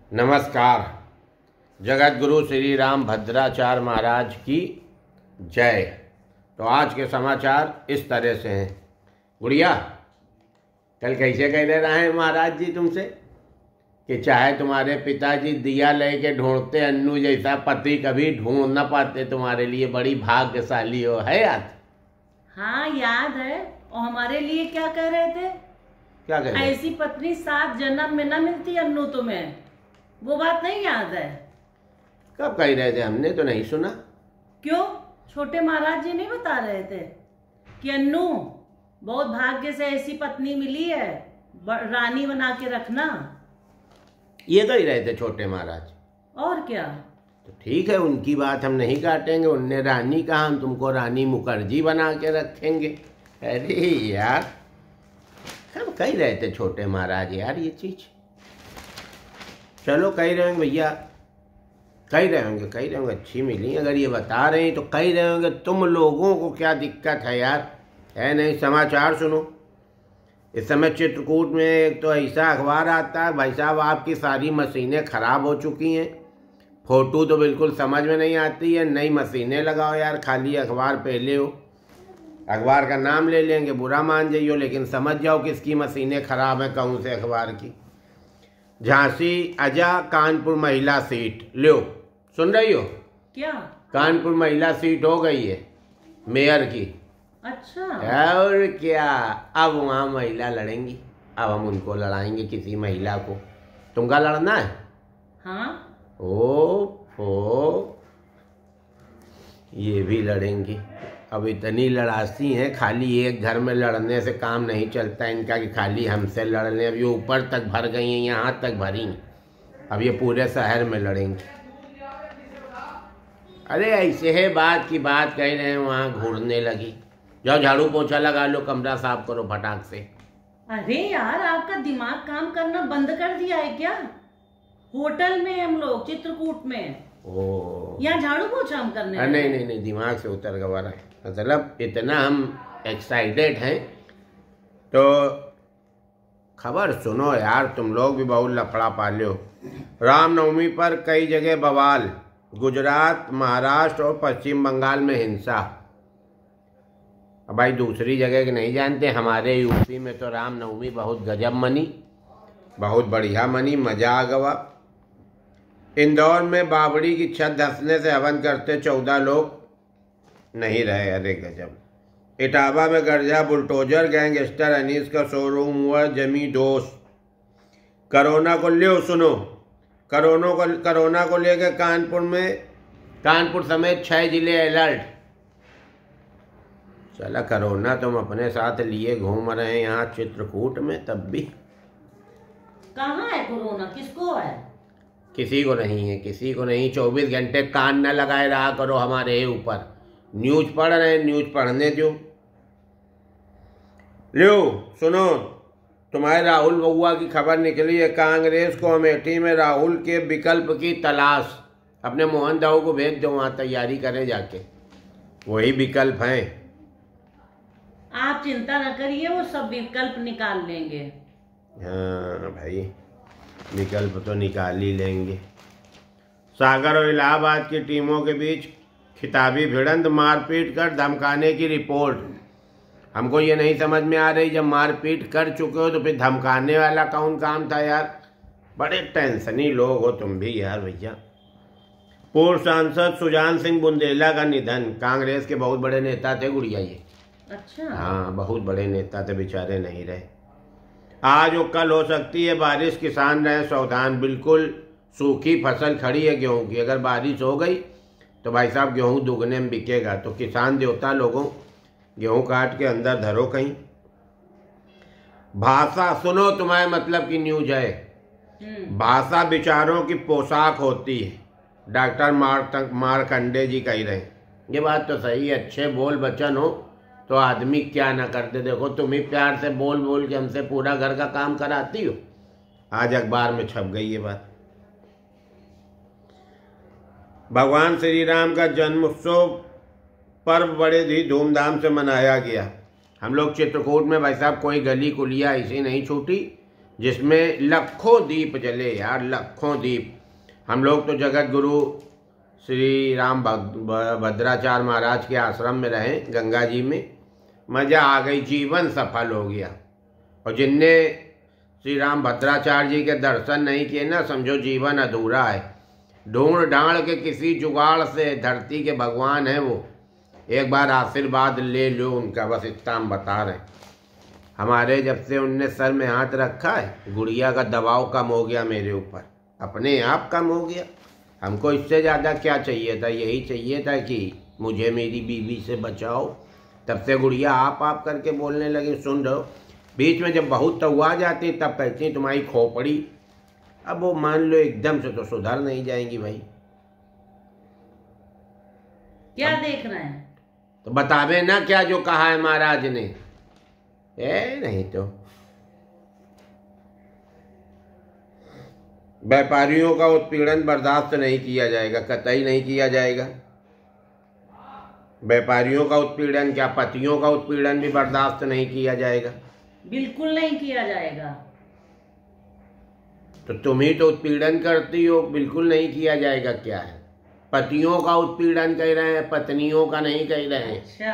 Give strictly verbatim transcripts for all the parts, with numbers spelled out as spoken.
नमस्कार। जगत गुरु श्री राम भद्राचार्य महाराज की जय। तो आज के समाचार इस तरह से हैं। गुड़िया, कल कैसे कह दे रहे हैं महाराज जी तुमसे कि चाहे तुम्हारे पिताजी दिया लेके ढूंढते अन्नू जैसा पति कभी ढूंढ न पाते, तुम्हारे लिए बड़ी भाग्यशाली हो। है याद? हाँ याद है। और हमारे लिए क्या कह रहे थे? क्या कह रहे? ऐसी पत्नी सात जन्म में न मिलती अन्नू तुम्हें। वो बात नहीं याद है? कब कह रहे थे? हमने तो नहीं सुना। क्यों? छोटे महाराज जी नहीं बता रहे थे कि अन्नू बहुत भाग्य से ऐसी पत्नी मिली है, रानी बना के रखना। ये कह रहे थे छोटे महाराज। और क्या? तो ठीक है, उनकी बात हम नहीं काटेंगे। उनने रानी कहा, हम तुमको रानी मुखर्जी बना के रखेंगे। अरे यार, कब कह रहे थे छोटे महाराज यार ये चीज? चलो कह रहे होंगे भैया, कह रहे होंगे कह रहे होंगे अच्छी मिली। अगर ये बता रहे हैं तो कह रहे होंगे। तुम लोगों को क्या दिक्कत है यार? है नहीं? समाचार सुनो। इस समय चित्रकूट में एक तो ऐसा अखबार आता है, भाई साहब आपकी सारी मशीनें खराब हो चुकी हैं। फोटो तो बिल्कुल समझ में नहीं आती है। नई मशीनें लगाओ यार, खाली अखबार पहले हो। अखबार का नाम ले लेंगे, बुरा मान जाइयो, लेकिन समझ जाओ किसकी मशीनें खराब हैं, कौन से अखबार की। झांसी अजा कानपुर महिला सीट लो, सुन रही हो? क्या? कानपुर महिला सीट हो गई है मेयर की। अच्छा। और क्या, अब वहाँ महिला लड़ेंगी। अब हम उनको लड़ाएंगे, किसी महिला को। तुमका लड़ना है? हाँ। ओ ओ ये भी लड़ेंगी। अब इतनी लड़ासी हैं, खाली एक घर में लड़ने से काम नहीं चलता इनका कि खाली हमसे लड़ लें। अब ये ऊपर तक भर गई हैं, यहाँ तक भरी। अब ये पूरे शहर में लड़ेंगी। अरे ऐसे है, बात की बात कह रहे हैं, वहाँ घूरने लगी। जाओ झाड़ू पोछा लगा लो, कमरा साफ करो फटाक से। अरे यार, आपका दिमाग काम करना बंद कर दिया है क्या? होटल में हम लोग, चित्रकूट में। ओ, यहाँ झाड़ू पोछा हम करने? नहीं नहीं नहीं, दिमाग से उतर गवा रहा है। मतलब इतना हम एक्साइटेड हैं। तो खबर सुनो यार, तुम लोग भी बहुत लफड़ा पाले हो। रामनवमी पर कई जगह बवाल। गुजरात, महाराष्ट्र और पश्चिम बंगाल में हिंसा। अब भाई दूसरी जगह के नहीं जानते, हमारे यूपी में तो रामनवमी बहुत गजब मनी, बहुत बढ़िया मनी, मजा आ गवा। इंदौर में बावड़ी की छत धंसने से हवन करते चौदह लोग नहीं रहे। अरे गजब। इटावा में गर्जा बुलडोजर, गैंगस्टर अनीस का शोरूम हुआ जमी दोष। कोरोना को ले सुनो, कोरोना को कोरोना को लेकर कानपुर में कानपुर समेत छह जिले अलर्ट। चला, कोरोना तुम अपने साथ लिए घूम रहे हैं यहाँ चित्रकूट में, तब भी। कहाँ है कोरोना? किसको है? किसी को नहीं है, किसी को नहीं। चौबीस घंटे कान न लगाए रहा करो हमारे ऊपर। न्यूज पढ़ रहे हैं, न्यूज पढ़ने दो। लो सुनो, तुम्हारे राहुल बउआ की खबर निकली है। कांग्रेस को अमेठी में राहुल के विकल्प की तलाश। अपने मोहन दाऊ को भेज दो, वहाँ तैयारी करें जाके, वही विकल्प हैं। आप चिंता न करिए, वो सब विकल्प निकाल लेंगे। हाँ भाई, विकल्प तो निकाल ही लेंगे। सागर और इलाहाबाद की टीमों के बीच खिताबी भिड़ंत, मारपीट कर धमकाने की रिपोर्ट। हमको ये नहीं समझ में आ रही, जब मारपीट कर चुके हो तो फिर धमकाने वाला कौन काम था यार? बड़े टेंशनी लोग हो तुम भी यार भैया। पूर्व सांसद सुजान सिंह बुंदेला का निधन। कांग्रेस के बहुत बड़े नेता थे गुड़िया ये। अच्छा। हाँ, बहुत बड़े नेता थे, बेचारे नहीं रहे। आज वो कल हो सकती है बारिश, किसान रहे सावधान। बिल्कुल सूखी फसल खड़ी है गेहूं की। अगर बारिश हो गई तो भाई साहब गेहूं दुगने में बिकेगा। तो किसान देवता लोगों, गेहूं काट के अंदर धरो कहीं। भाषा सुनो, तुम्हारे मतलब की न्यूज है। भाषा विचारों की पोशाक होती है, डॉक्टर मार मारकंडे जी कह रहे हैं। ये बात तो सही है। अच्छे बोल बचन हो तो आदमी क्या ना करते। देखो तुम ही प्यार से बोल बोल के हमसे पूरा घर का काम कराती हो। आज अखबार में छप गई ये बात। भगवान श्री राम का जन्मोत्सव पर्व बड़े ही धूमधाम से मनाया गया। हम लोग चित्रकूट में भाई साहब कोई गली कुलिया ऐसी नहीं छूटी जिसमें लाखों दीप जले यार, लाखों दीप। हम लोग तो जगत गुरु श्री राम भद्राचार्य महाराज के आश्रम में रहे, गंगा जी में, मज़ा आ गई, जीवन सफल हो गया। और जिनने श्री राम भद्राचार्य जी के दर्शन नहीं किए ना, समझो जीवन अधूरा है। ढूंढ ढांड के किसी जुगाड़ से, धरती के भगवान हैं वो, एक बार आशीर्वाद ले लो उनका, बस इतना हम बता रहे हैं। हमारे जब से उनने सर में हाथ रखा है, गुड़िया का दबाव कम हो गया मेरे ऊपर, अपने आप कम हो गया। हमको इससे ज़्यादा क्या चाहिए था? यही चाहिए था कि मुझे मेरी बीवी से बचाओ। तब से गुड़िया आप आप करके बोलने लगी, सुन रहे हो। बीच में जब बहुत तवा जाती तब कहती तुम्हारी खोपड़ी। अब वो मान लो एकदम से तो सुधर नहीं जाएंगी भाई। क्या देख रहे हैं? तो बतावे ना क्या जो कहा है महाराज ने। ए नहीं तो व्यापारियों का उत्पीड़न बर्दाश्त नहीं किया जाएगा, कतई नहीं किया जाएगा। व्यापारियों का उत्पीड़न क्या, पतियों का उत्पीड़न भी बर्दाश्त नहीं किया जाएगा। बिल्कुल नहीं किया जाएगा। तो तुम ही तो उत्पीड़न करती हो। बिल्कुल नहीं किया जाएगा क्या है? पतियों का उत्पीड़न कह रहे हैं, पत्नियों का नहीं कह रहे हैं। अच्छा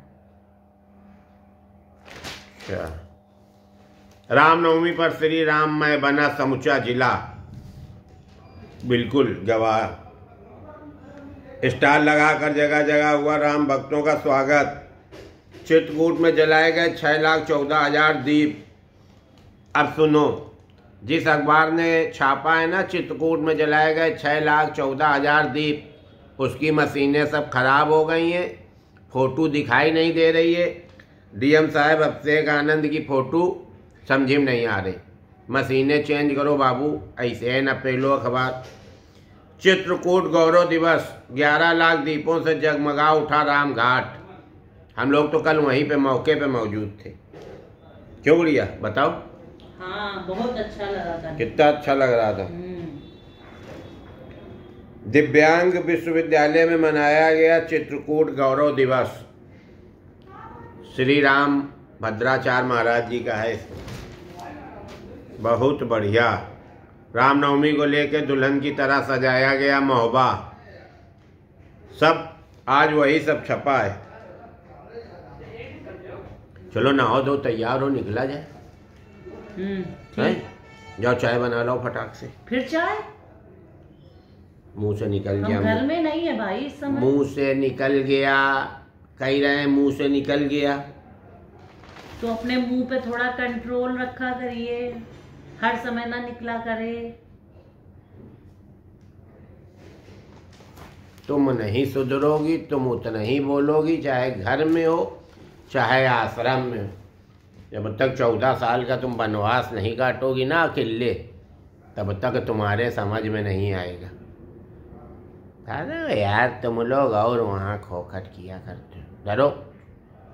अच्छा। रामनवमी पर श्री राममय बना समूचा जिला, बिल्कुल गवाह। स्टाल लगाकर जगह जगह हुआ राम भक्तों का स्वागत। चित्रकूट में जलाए गए छह लाख चौदह हजार दीप। अब सुनो, जिस अखबार ने छापा है ना, चित्रकूट में जलाए गए छह लाख चौदह हजार दीप, उसकी मशीनें सब खराब हो गई हैं, फोटो दिखाई नहीं दे रही है। डीएम साहब अभिषेक आनंद की फोटो समझी में नहीं आ रही। मशीनें चेंज करो बाबू, ऐसे न पेलो अखबार। चित्रकूट गौरव दिवस, ग्यारह लाख दीपों से जगमगा उठा राम घाट। हम लोग तो कल वहीं पे मौके पे मौजूद थे। क्यों गुड़िया बताओ? हाँ बहुत अच्छा लगा था। कितना अच्छा लग रहा था। दिव्यांग विश्वविद्यालय में मनाया गया चित्रकूट गौरव दिवस। श्री राम भद्राचार्य महाराज जी का है। बहुत बढ़िया। रामनवमी को लेकर दुल्हन की तरह सजाया गया महोबा। सब आज वही सब छपा है। चलो नहाओ धो तैयार हो, निकला जाए। हम्म जाओ चाय बना लो फटाक से। फिर चाय? मुंह से निकल हम गया। घर में नहीं है भाई इस समय। मुंह से निकल गया, कह रहे हैं मुंह से निकल गया। तो अपने मुंह पे थोड़ा कंट्रोल रखा करिए, हर समय ना निकला करे। तुम नहीं सुधरोगी, तुम उतना ही बोलोगी, चाहे घर में हो चाहे आश्रम में हो। जब तक चौदह साल का तुम वनवास नहीं काटोगी ना अकेले, तब तक तुम्हारे समझ में नहीं आएगा। अरे यार तुम लोग और वहाँ खोखट किया करते हो। डरो।